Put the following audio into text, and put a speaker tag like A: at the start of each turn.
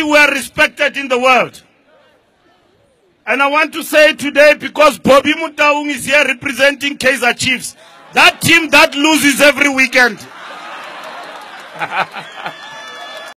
A: we are respected in the world. And I want to say today, because Bobby Motaung is here representing Kaizer Chiefs, that team that loses every weekend.